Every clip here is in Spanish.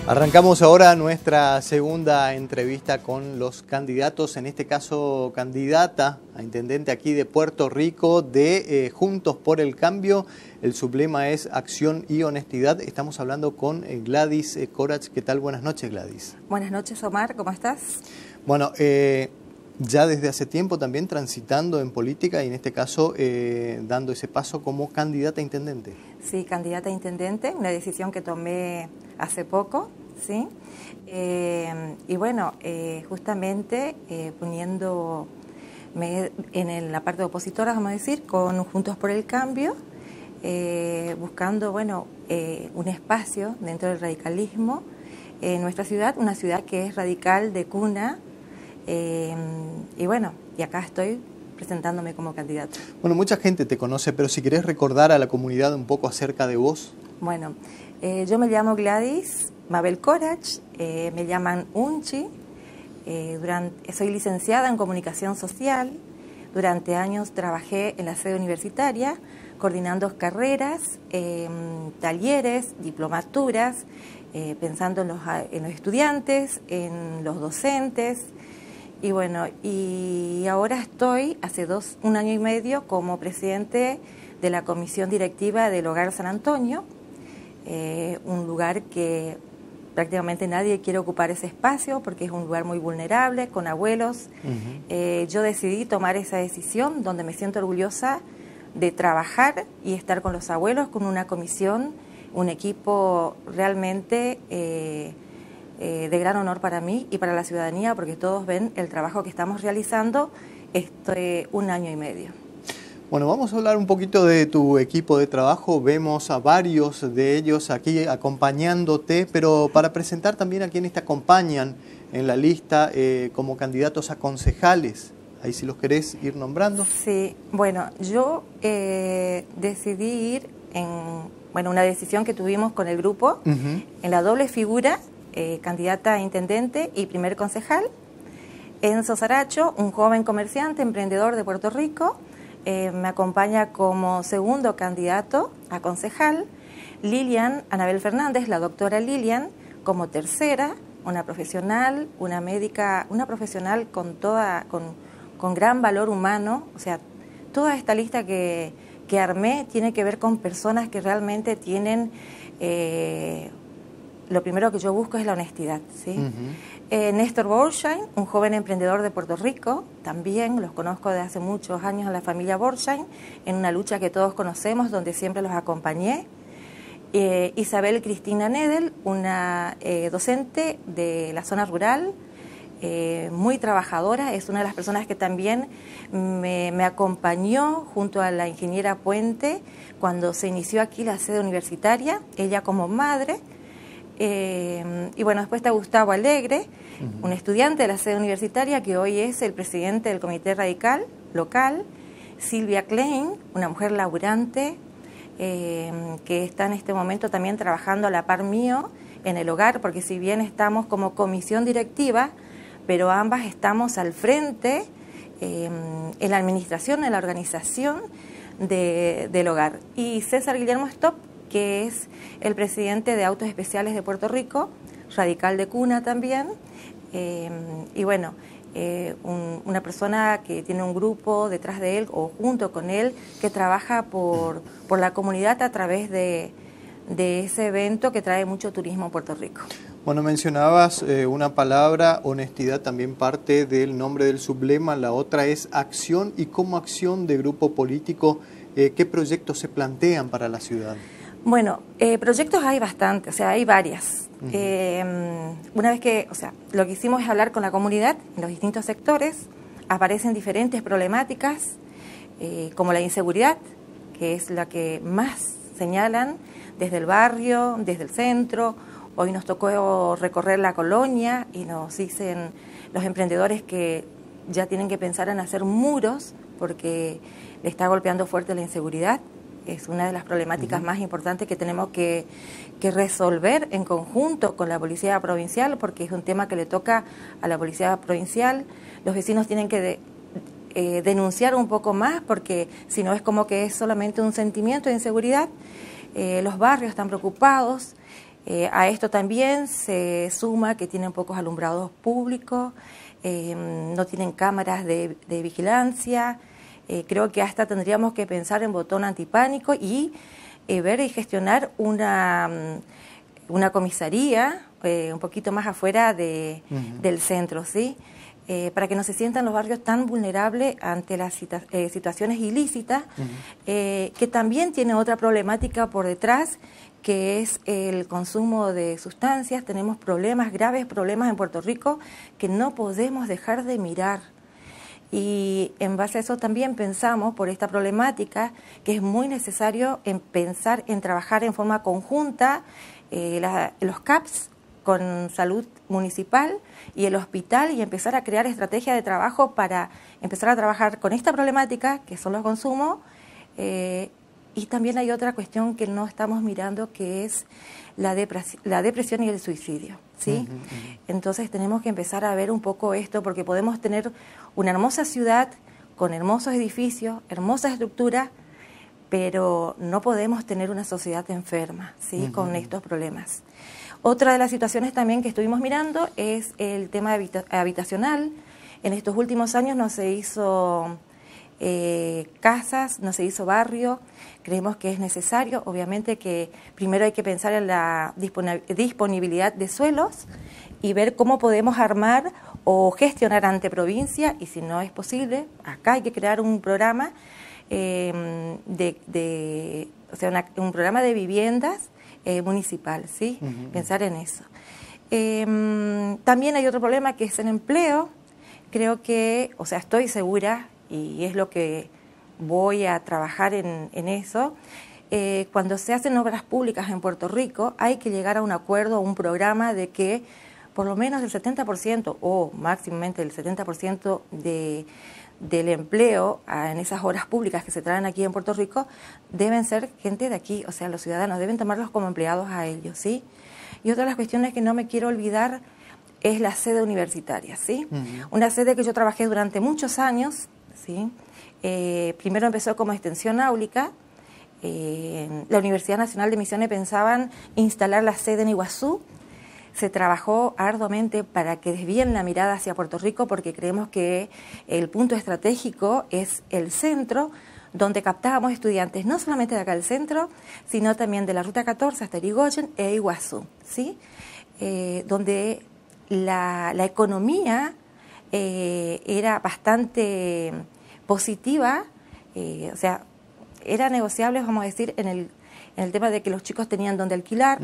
Arrancamos ahora nuestra segunda entrevista con los candidatos, en este caso candidata a intendente aquí de Puerto Rico de Juntos por el Cambio. El sublema es Acción y Honestidad. Estamos hablando con Gladys Corach. ¿Qué tal? Buenas noches, Gladys. Buenas noches, Omar. ¿Cómo estás? Bueno, ya desde hace tiempo también transitando en política y en este caso dando ese paso como candidata a intendente. Sí, candidata a intendente, una decisión que tomé hace poco, ¿sí? Y bueno, justamente poniéndome en la parte opositora, vamos a decir, con Juntos por el Cambio, buscando, bueno, un espacio dentro del radicalismo en nuestra ciudad, una ciudad que es radical de cuna, y bueno, y acá estoy presentándome como candidata. Bueno, mucha gente te conoce, pero si querés recordar a la comunidad un poco acerca de vos. Bueno, yo me llamo Gladys Mabel Corach, me llaman Unchi, soy licenciada en Comunicación Social, durante años trabajé en la sede universitaria, coordinando carreras, talleres, diplomaturas, pensando en los estudiantes, en los docentes. Y bueno, y ahora estoy hace un año y medio como presidente de la comisión directiva del Hogar San Antonio, un lugar que prácticamente nadie quiere ocupar ese espacio porque es un lugar muy vulnerable, con abuelos. Yo decidí tomar esa decisión donde me siento orgullosa de trabajar y estar con los abuelos, con una comisión, un equipo realmente de gran honor para mí y para la ciudadanía, porque todos ven el trabajo que estamos realizando un año y medio. Bueno, vamos a hablar un poquito de tu equipo de trabajo. Vemos a varios de ellos aquí acompañándote, pero para presentar también a quienes te acompañan en la lista como candidatos a concejales. Ahí si los querés ir nombrando. Sí, bueno, yo decidí ir en una decisión que tuvimos con el grupo, en la doble figura, candidata a intendente y primer concejal. Enzo Saracho, un joven comerciante, emprendedor de Puerto Rico, me acompaña como segundo candidato a concejal. Lilian Anabel Fernández, la doctora Lilian, como tercera, una profesional, una médica, una profesional con gran valor humano. O sea, toda esta lista que armé tiene que ver con personas que realmente tienen... lo primero que yo busco es la honestidad, ¿sí? Néstor Borshine, un joven emprendedor de Puerto Rico, también los conozco desde hace muchos años a la familia Borshine, en una lucha que todos conocemos, donde siempre los acompañé. Isabel Cristina Nedel, una docente de la zona rural, muy trabajadora, es una de las personas que también me acompañó junto a la ingeniera Puente cuando se inició aquí la sede universitaria, ella como madre. Y bueno, después está Gustavo Alegre, un estudiante de la sede universitaria que hoy es el presidente del Comité Radical local. Silvia Klein, una mujer laburante que está en este momento también trabajando a la par mío en el hogar, porque si bien estamos como comisión directiva, pero ambas estamos al frente en la administración, en la organización del hogar. Y César Guillermo Stopp, que es el presidente de Autos Especiales de Puerto Rico, radical de cuna también, y bueno, una persona que tiene un grupo detrás de él o junto con él que trabaja por la comunidad a través de ese evento que trae mucho turismo a Puerto Rico. Bueno, mencionabas una palabra, honestidad, también parte del nombre del sublema, la otra es acción, y como acción de grupo político, ¿qué proyectos se plantean para la ciudad? Bueno, proyectos hay bastantes, o sea, hay varias. Una vez que, o sea, lo que hicimos es hablar con la comunidad en los distintos sectores, aparecen diferentes problemáticas, como la inseguridad, que es la que más señalan desde el barrio, desde el centro. Hoy nos tocó recorrer la colonia y nos dicen los emprendedores que ya tienen que pensar en hacer muros porque le está golpeando fuerte la inseguridad. Es una de las problemáticas más importantes que tenemos que resolver en conjunto con la Policía Provincial, porque es un tema que le toca a la Policía Provincial. Los vecinos tienen que denunciar un poco más, porque si no es como que es solamente un sentimiento de inseguridad. Los barrios están preocupados. A esto también se suma que tienen pocos alumbrados públicos, no tienen cámaras de vigilancia. Creo que hasta tendríamos que pensar en botón antipánico y ver y gestionar una comisaría un poquito más afuera del centro, ¿sí? Para que no se sientan los barrios tan vulnerables ante las situaciones ilícitas, que también tiene otra problemática por detrás, que es el consumo de sustancias. Tenemos problemas, graves problemas en Puerto Rico que no podemos dejar de mirar. Y en base a eso también pensamos, por esta problemática, que es muy necesario pensar en trabajar en forma conjunta los CAPS con salud municipal y el hospital, y empezar a crear estrategias de trabajo para empezar a trabajar con esta problemática, que son los consumos. Y también hay otra cuestión que no estamos mirando, que es la depresión y el suicidio, ¿sí? Entonces tenemos que empezar a ver un poco esto, porque podemos tener una hermosa ciudad con hermosos edificios, hermosas estructuras, pero no podemos tener una sociedad enferma, ¿sí? Con estos problemas. Otra de las situaciones también que estuvimos mirando es el tema habitacional. En estos últimos años no se hizo casas, no se hizo barrio. Creemos que es necesario, obviamente, que primero hay que pensar en la disponibilidad de suelos y ver cómo podemos armar o gestionar ante provincia, y si no es posible, acá hay que crear un programa un programa de viviendas municipal, ¿sí? Pensar en eso. También hay otro problema, que es el empleo. Creo que, estoy segura, y es lo que voy a trabajar en eso, cuando se hacen obras públicas en Puerto Rico, hay que llegar a un acuerdo, a un programa de que por lo menos el 70% o máximamente el 70% del empleo en esas obras públicas que se traen aquí en Puerto Rico deben ser gente de aquí, los ciudadanos deben tomarlos como empleados a ellos, ¿sí? Y otra de las cuestiones que no me quiero olvidar es la sede universitaria, ¿sí? Una sede que yo trabajé durante muchos años, ¿sí? Primero empezó como extensión áulica. La Universidad Nacional de Misiones pensaban instalar la sede en Iguazú. Se trabajó arduamente para que desvíen la mirada hacia Puerto Rico, porque creemos que el punto estratégico es el centro, donde captábamos estudiantes no solamente de acá del centro, sino también de la Ruta 14 hasta Irigoyen e Iguazú, ¿sí? Donde la economía era bastante positiva, era negociable, vamos a decir, en el tema de que los chicos tenían donde alquilar,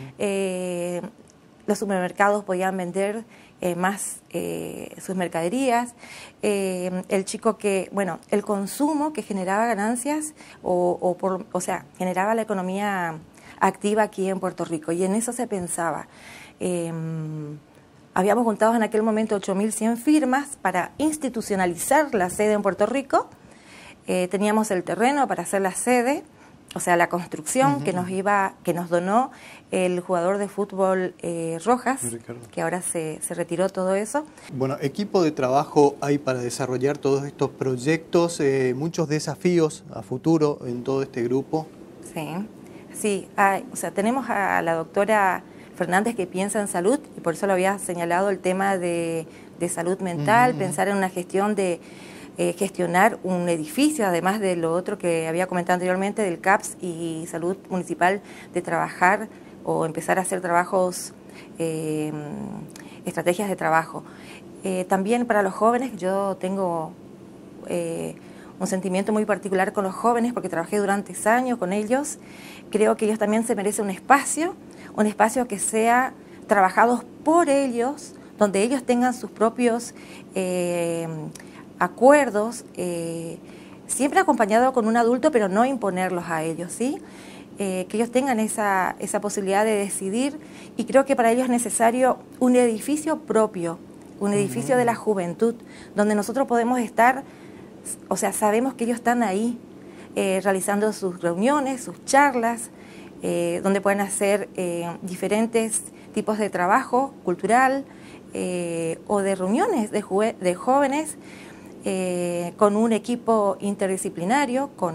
los supermercados podían vender más sus mercaderías, el chico el consumo que generaba ganancias generaba la economía activa aquí en Puerto Rico, y en eso se pensaba. Habíamos juntado en aquel momento 8.100 firmas para institucionalizar la sede en Puerto Rico. Teníamos el terreno para hacer la sede, la construcción que nos donó el jugador de fútbol Rojas, que ahora se retiró todo eso. Bueno, equipo de trabajo hay para desarrollar todos estos proyectos, muchos desafíos a futuro en todo este grupo. Sí, tenemos a la doctora Fernández, que piensa en salud, y por eso lo había señalado, el tema de salud mental, pensar en una gestión de gestionar un edificio, además de lo otro que había comentado anteriormente, del CAPS y salud municipal, de trabajar o empezar a hacer trabajos, estrategias de trabajo. También para los jóvenes, yo tengo un sentimiento muy particular con los jóvenes, porque trabajé durante años con ellos. Creo que ellos también se merecen un espacio que sea trabajados por ellos, donde ellos tengan sus propios acuerdos, siempre acompañado con un adulto, pero no imponerlos a ellos, ¿sí? Que ellos tengan esa posibilidad de decidir, y creo que para ellos es necesario un edificio propio, un edificio de la juventud, donde nosotros podemos estar, sabemos que ellos están ahí realizando sus reuniones, sus charlas, donde pueden hacer diferentes tipos de trabajo cultural o de reuniones de jóvenes, con un equipo interdisciplinario, con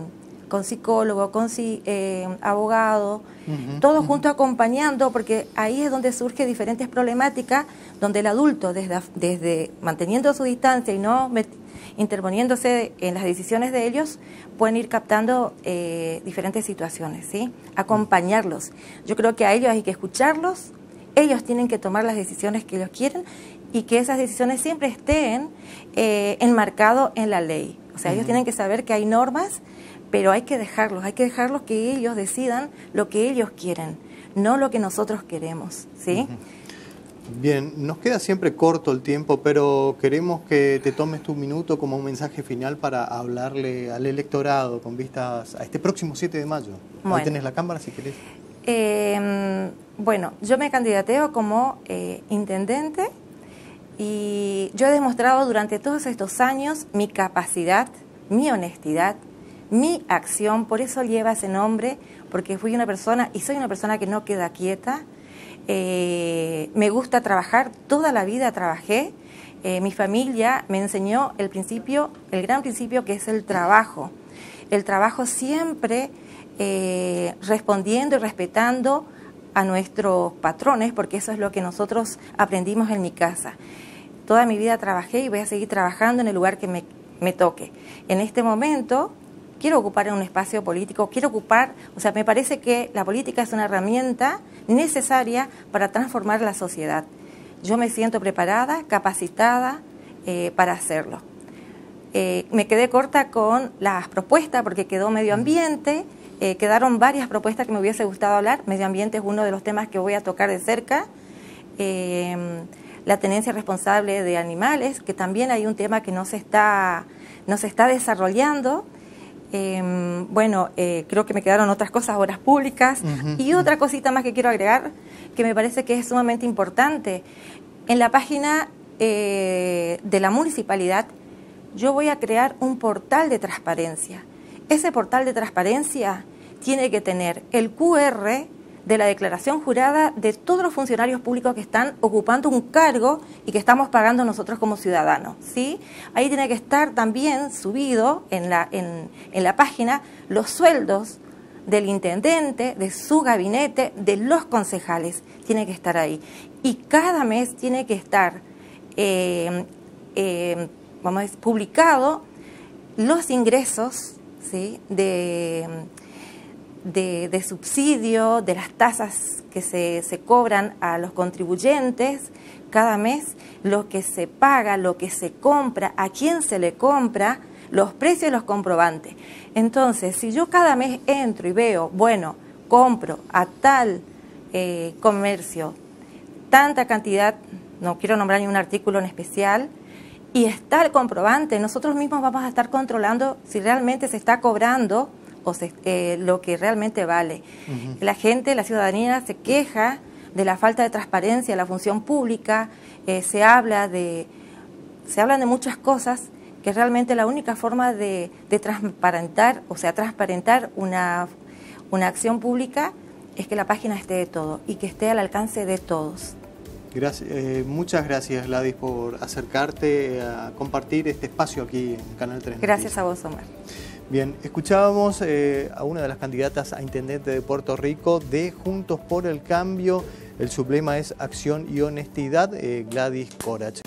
con psicólogo, con abogado, todos juntos acompañando, porque ahí es donde surgen diferentes problemáticas, donde el adulto, desde manteniendo su distancia y no interponiéndose en las decisiones de ellos, pueden ir captando diferentes situaciones, ¿sí? Acompañarlos. Yo creo que a ellos hay que escucharlos, ellos tienen que tomar las decisiones que ellos quieren y que esas decisiones siempre estén enmarcadas en la ley. O sea, ellos tienen que saber que hay normas, pero hay que dejarlos que ellos decidan lo que ellos quieren, no lo que nosotros queremos, ¿sí? Bien, nos queda siempre corto el tiempo, pero queremos que te tomes tu minuto como un mensaje final para hablarle al electorado con vistas a este próximo 7 de mayo. Bueno. Ahí tenés la cámara si querés. Bueno, yo me candidateo como intendente y yo he demostrado durante todos estos años mi capacidad, mi honestidad, mi acción, por eso lleva ese nombre, porque fui una persona y soy una persona que no queda quieta. Me gusta trabajar, toda la vida trabajé. Mi familia me enseñó el gran principio que es el trabajo. El trabajo siempre respondiendo y respetando a nuestros patrones, porque eso es lo que nosotros aprendimos en mi casa. Toda mi vida trabajé y voy a seguir trabajando en el lugar que me toque. En este momento quiero ocupar un espacio político, me parece que la política es una herramienta necesaria para transformar la sociedad. Yo me siento preparada, capacitada para hacerlo. Me quedé corta con las propuestas porque quedó medio ambiente, quedaron varias propuestas que me hubiese gustado hablar. Medio ambiente es uno de los temas que voy a tocar de cerca. La tenencia responsable de animales, que también hay un tema que no se está desarrollando. Creo que me quedaron otras cosas, obras públicas, y otra cosita más que quiero agregar, que me parece que es sumamente importante. En la página de la municipalidad, yo voy a crear un portal de transparencia. Ese portal de transparencia tiene que tener el QR de la declaración jurada de todos los funcionarios públicos que están ocupando un cargo y que estamos pagando nosotros como ciudadanos, ¿sí? Ahí tiene que estar también subido en la página los sueldos del intendente, de su gabinete, de los concejales, tiene que estar ahí. Y cada mes tiene que estar publicado los ingresos, ¿sí? de subsidio, de las tasas que se cobran a los contribuyentes cada mes, lo que se paga, lo que se compra, a quién se le compra, los precios y los comprobantes. Entonces, si yo cada mes entro y veo, bueno, compro a tal comercio tanta cantidad, no quiero nombrar ni un artículo en especial, y está el comprobante, nosotros mismos vamos a estar controlando si realmente se está cobrando lo que realmente vale. La gente, la ciudadanía se queja de la falta de transparencia en la función pública, se hablan de muchas cosas que realmente la única forma de transparentar, transparentar una acción pública es que la página esté de todo y que esté al alcance de todos. Muchas gracias, Gladys, por acercarte a compartir este espacio aquí en Canal 3 Noticias. Gracias a vos, Omar. Bien, escuchábamos a una de las candidatas a intendente de Puerto Rico de Juntos por el Cambio. El sublema es Acción y Honestidad, Gladys Corach.